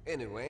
Anyway.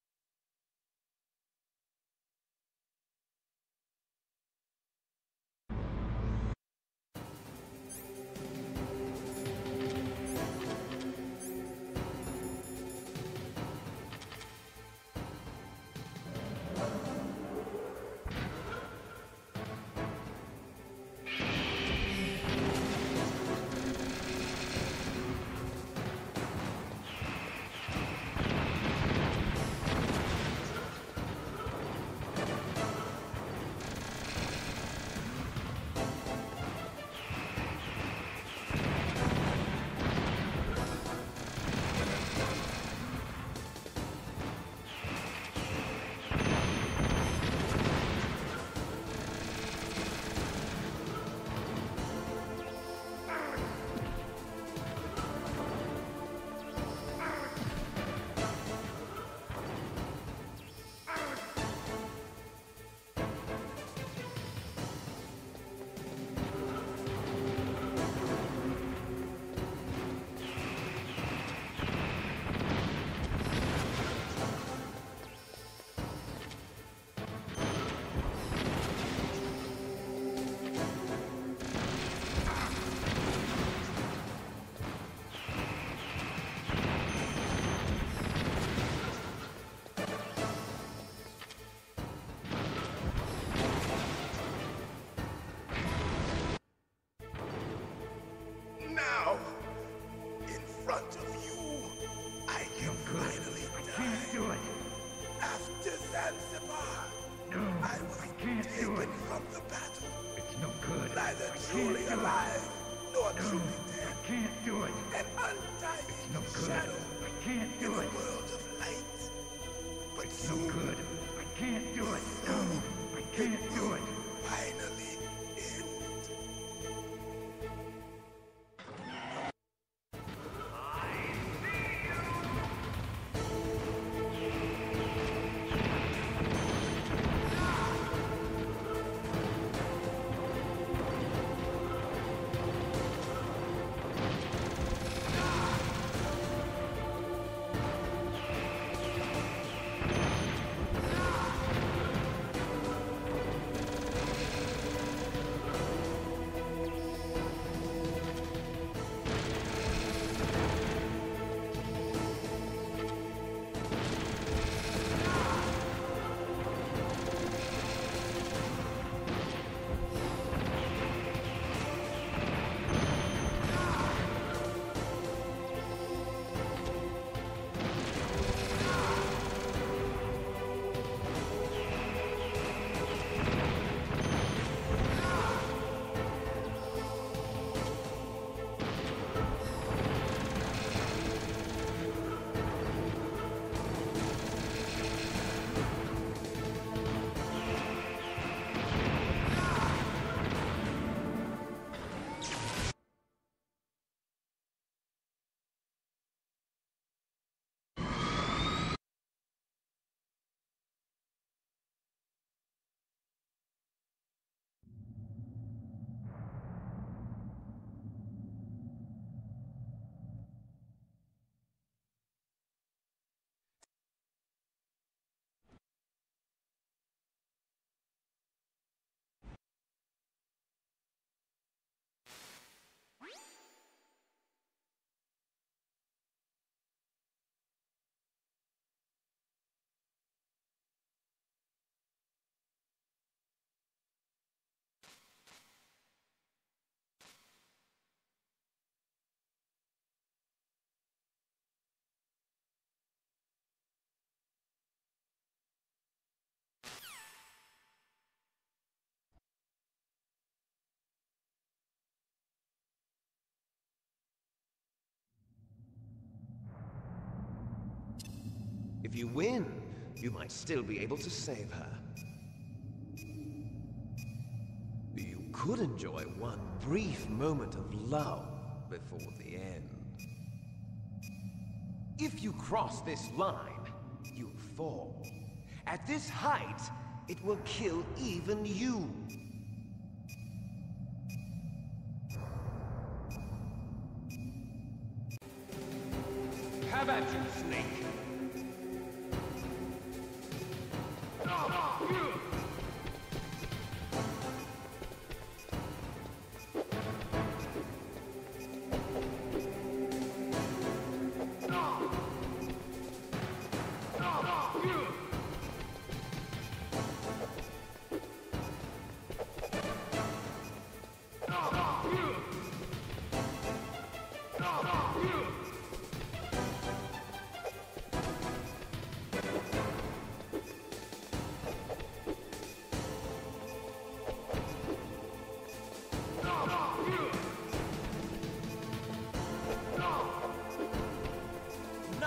Now, in front of you, I can finally die. I can't do it. After Zanzibar, No, I was can't do taken it. from the battle, It's no good. neither I truly can't do alive nor it. No, truly dead. I can't do it. An undying It's no good. shadow I can't in do a it. world of light. But It's no soon, good. I can't do it. No, I can't do it. finally end. If you win, you might still be able to save her. You could enjoy one brief moment of lull before the end. If you cross this line, you'll fall. At this height, it will kill even you. Have at you, Snake.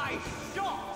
Nice shot!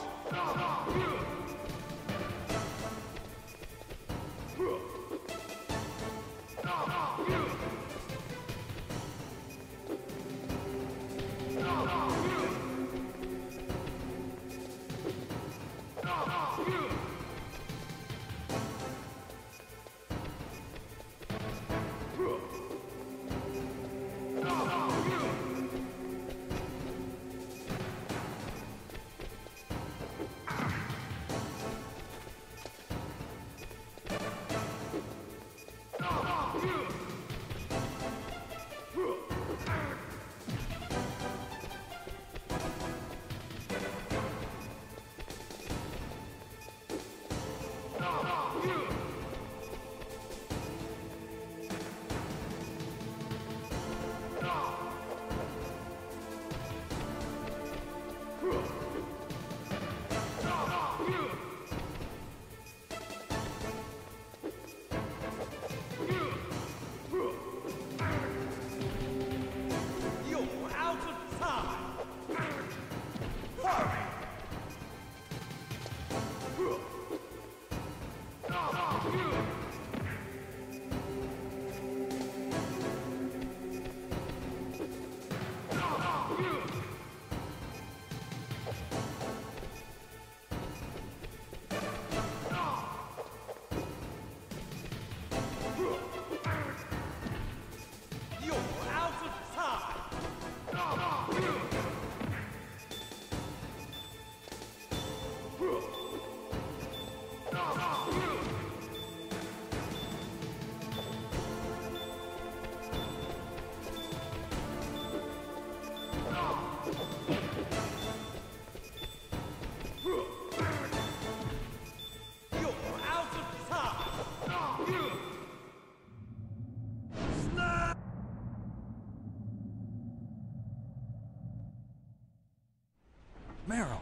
Meryl!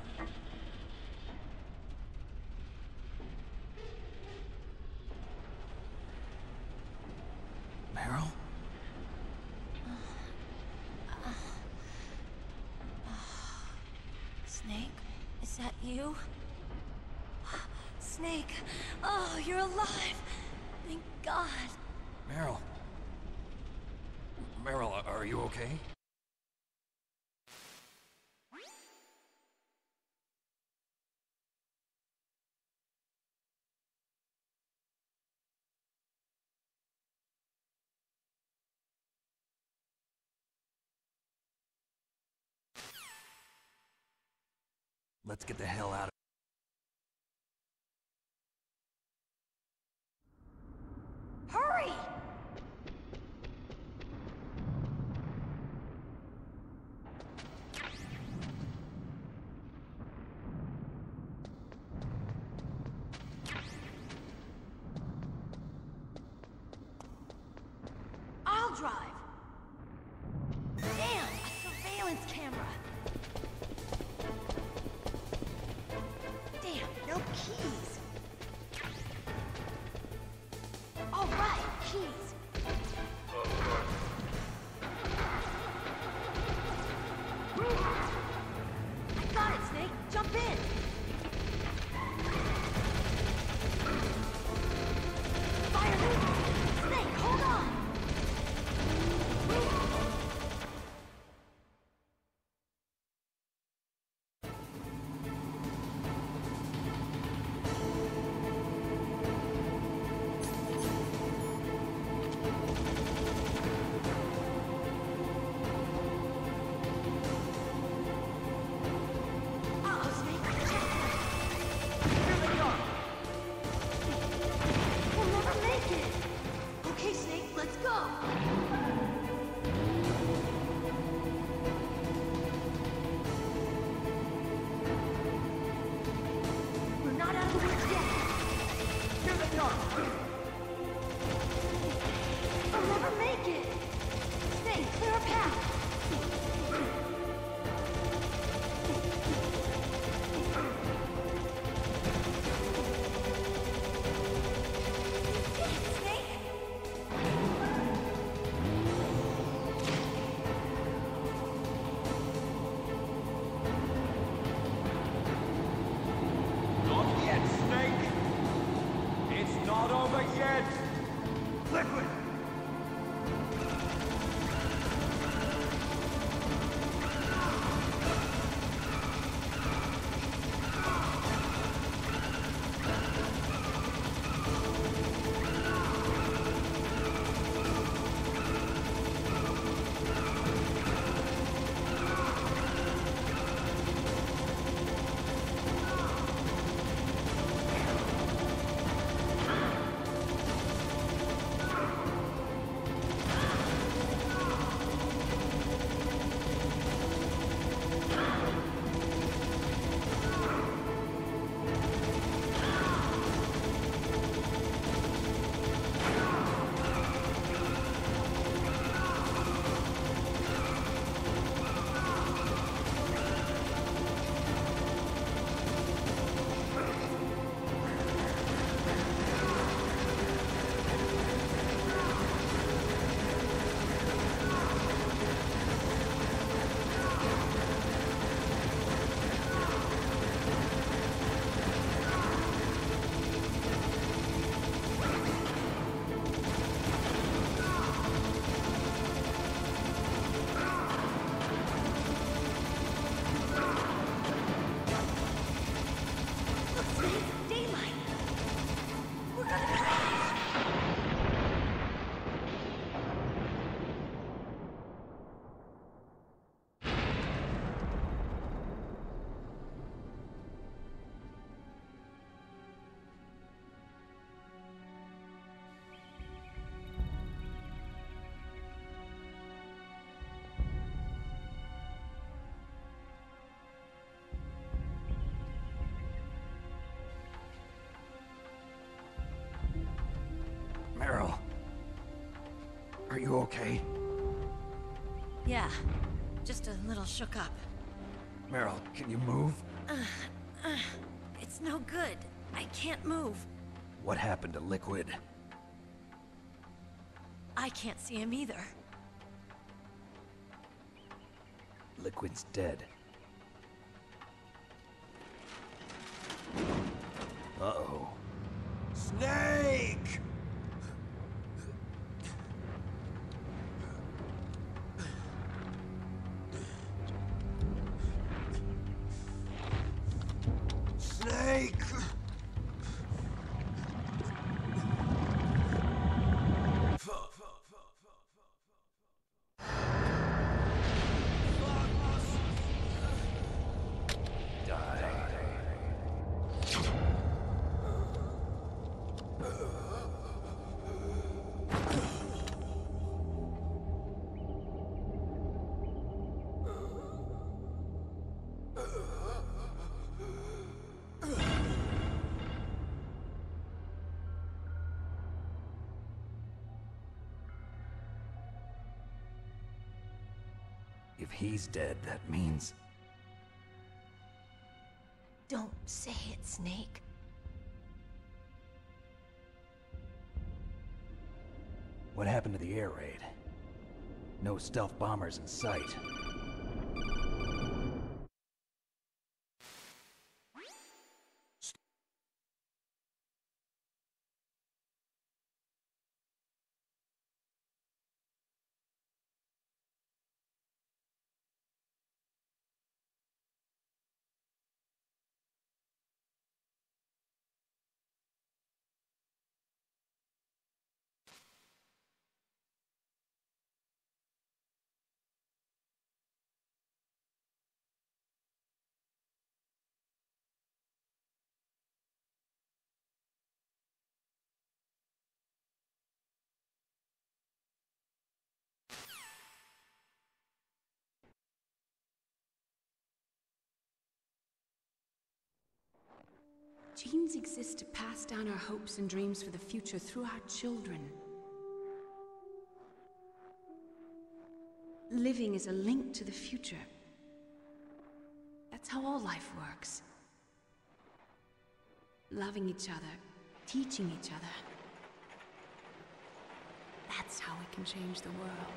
Meryl? Snake, is that you? Snake, oh, you're alive! Thank God. Meryl? Meryl, are you okay? Let's get the hell out of... Hurry! I'll drive. Damn, a surveillance camera. Damn, no keys. All right, keys. I got it, Snake. Jump in. Fire me. Snake, hold on. sheds! Liquid! Meryl. Are you okay? Yeah, just a little shook up. Meryl, can you move? It's no good. I can't move. What happened to Liquid? I can't see him either. Liquid's dead. Uh-oh. Snake! Snake! If he's dead, that means... Don't say it, Snake. What happened to the air raid? No stealth bombers in sight. Genes exist to pass down our hopes and dreams for the future through our children. Living is a link to the future. That's how all life works. Loving each other, teaching each other. That's how we can change the world.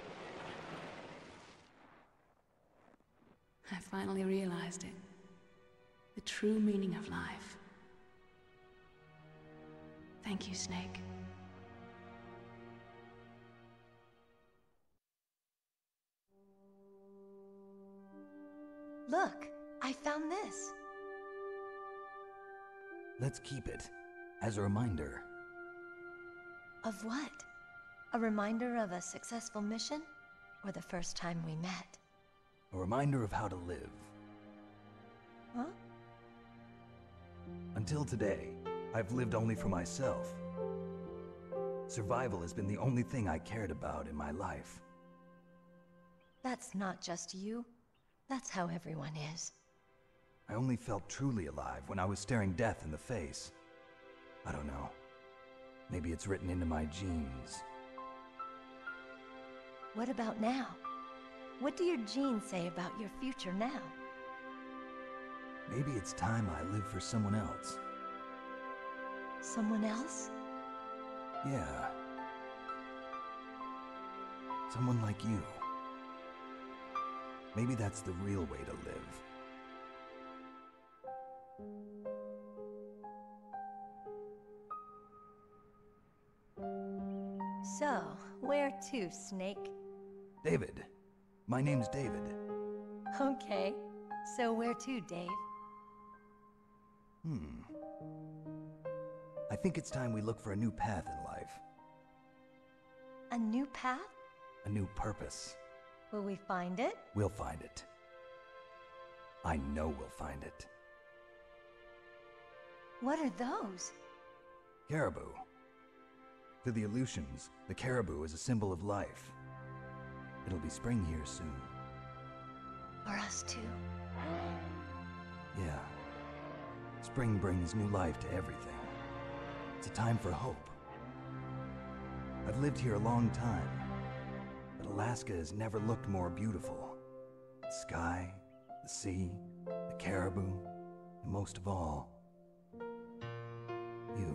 I finally realized it. The true meaning of life. Thank you, Snake. Look, I found this. Let's keep it as a reminder. Of what? A reminder of a successful mission? Or the first time we met? A reminder of how to live. Huh? Until today, I've lived only for myself. Survival has been the only thing I cared about in my life. That's not just you. That's how everyone is. I only felt truly alive when I was staring death in the face. I don't know. Maybe it's written into my genes. What about now? What do your genes say about your future now? Maybe it's time I live for someone else. Someone else? Yeah. Someone like you. Maybe that's the real way to live. So, where to, Snake? David. My name's David. Okay. So where to, Dave? I think it's time we look for a new path in life. A new path? A new purpose. Will we find it? We'll find it. I know we'll find it. What are those? Caribou. To the Aleutians, the caribou is a symbol of life. It'll be spring here soon. For us too. Yeah. Spring brings new life to everything. It's a time for hope. I've lived here a long time, but Alaska has never looked more beautiful. The sky, the sea, the caribou, and most of all, you.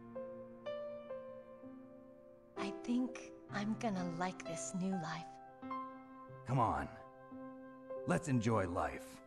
I think I'm gonna like this new life. Come on. Let's enjoy life.